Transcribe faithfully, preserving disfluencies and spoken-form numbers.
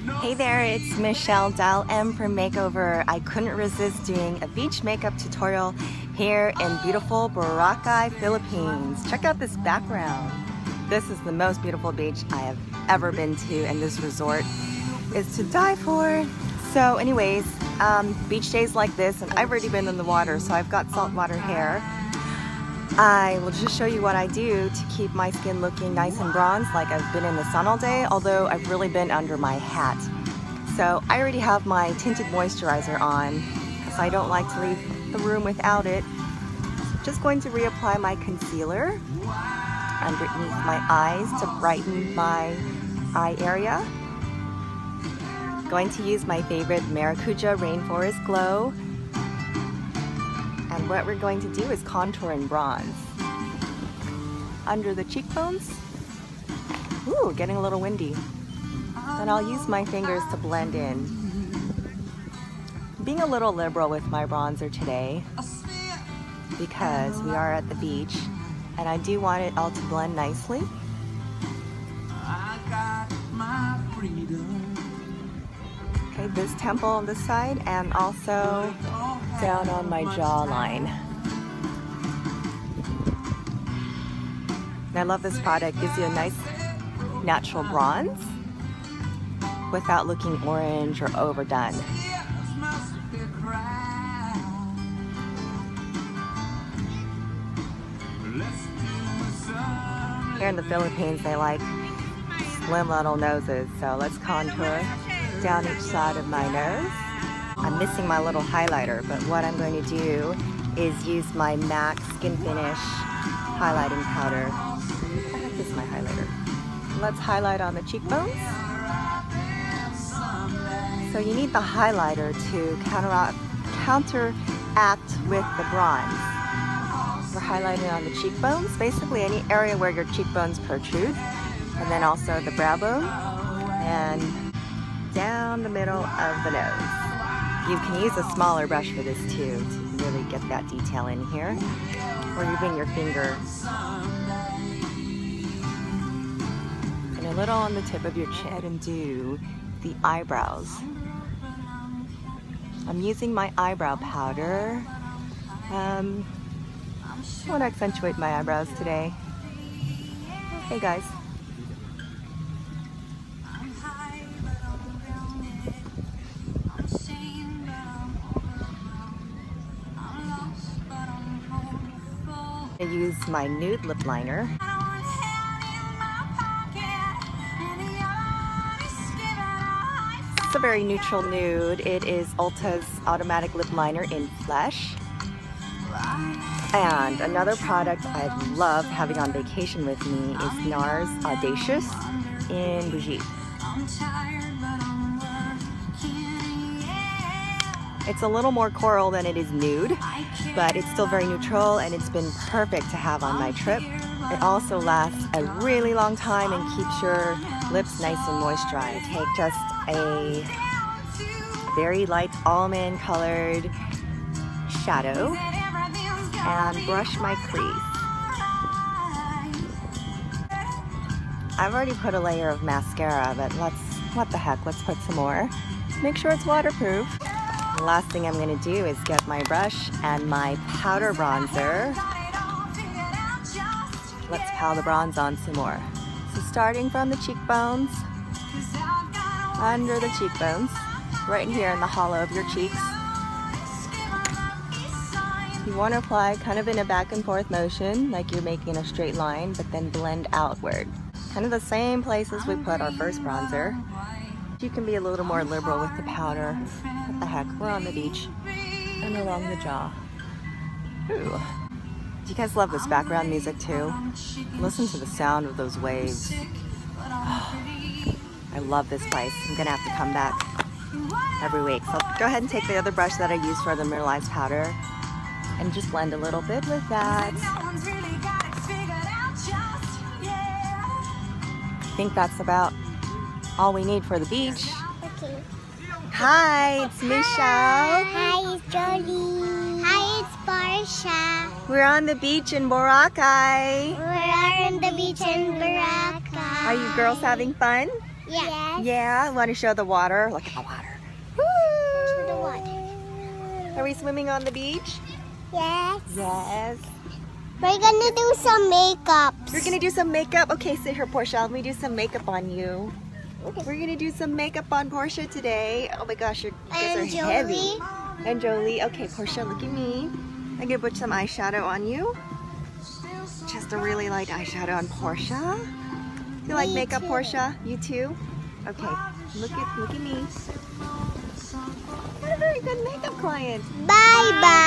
Hey there, it's Michelle Dial M from Makeover. I couldn't resist doing a beach makeup tutorial here in beautiful Boracay, Philippines. Check out this background. This is the most beautiful beach I have ever been to, and this resort is to die for. So anyways, um, beach days like this, and I've already been in the water, so I've got saltwater hair. I will just show you what I do to keep my skin looking nice and bronzed, like I've been in the sun all day, although I've really been under my hat. So I already have my tinted moisturizer on because I don't like to leave the room without it. So just going to reapply my concealer underneath my eyes to brighten my eye area. Going to use my favorite Maracuja Rainforest Glow. And what we're going to do is contour and bronze. Under the cheekbones. Ooh, getting a little windy. And I'll use my fingers to blend in. Being a little liberal with my bronzer today because we are at the beach and I do want it all to blend nicely. Okay, this temple on this side and also down on my jawline. And I love this product. It gives you a nice natural bronze without looking orange or overdone. Here in the Philippines, they like slim little noses, so let's contour down each side of my nose. I'm missing my little highlighter, but what I'm going to do is use my MAC Skin Finish highlighting powder. This is my highlighter. Let's highlight on the cheekbones. So you need the highlighter to counteract, counteract with the bronze. We're highlighting on the cheekbones, basically any area where your cheekbones protrude, and then also the brow bone, and down the middle of the nose. You can use a smaller brush for this too, to really get that detail in here, or even your finger. And a little on the tip of your chin, and do the eyebrows. I'm using my eyebrow powder. Um, I want to accentuate my eyebrows today. Hey guys. I use my nude lip liner. It's a very neutral nude. It is Ulta's Automatic Lip Liner in Flesh. And another product I love having on vacation with me is NARS Audacious in Brigitte. It's a little more coral than it is nude, but it's still very neutral and it's been perfect to have on my trip. It also lasts a really long time and keeps your lips nice and moisturized. Take just a very light almond colored shadow and brush my crease. I've already put a layer of mascara, but let's, what the heck, let's put some more. Make sure it's waterproof. The last thing I'm going to do is get my brush and my powder bronzer. Let's pile the bronze on some more. So starting from the cheekbones, under the cheekbones, right here in the hollow of your cheeks. You want to apply kind of in a back and forth motion, like you're making a straight line, but then blend outward. Kind of the same places we put our first bronzer. You can be a little more liberal with the powder. What the heck, we're on the beach. And along the jaw. Ooh. Do you guys love this background music too? Listen to the sound of those waves. Oh, I love this place. I'm gonna have to come back every week. So go ahead and take the other brush that I used for the mineralized powder and just blend a little bit with that. I think that's about all we need for the beach. Okay. Hi, it's Michelle. Hi, it's Jolie. Hi, it's Barsha. We're on the beach in Boracay. We're on the beach in Boracay. Are you girls having fun? Yes. Yeah, want to show the water? Look at the water. Show the water. Are we swimming on the beach? Yes. Yes. We're gonna do some makeup. We're gonna do some makeup. Okay, sit here, Portia. Let me do some makeup on you. Okay, we're gonna do some makeup on Portia today. Oh my gosh, your guys are And heavy. Jolie. And Jolie. Okay, Portia, look at me. I'm gonna put some eyeshadow on you. Just a really light eyeshadow on Portia. You like Me makeup, too. Portia? You too? Okay, look at look at me. What a very good makeup client. Bye bye.